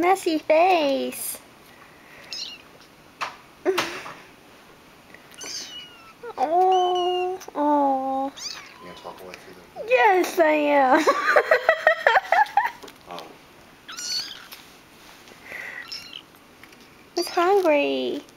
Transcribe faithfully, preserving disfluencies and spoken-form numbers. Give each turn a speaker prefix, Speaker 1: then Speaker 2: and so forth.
Speaker 1: messy face. Oh, oh.
Speaker 2: You gonna talk away through the...
Speaker 1: Yes, I am.
Speaker 2: Oh.
Speaker 1: It's hungry.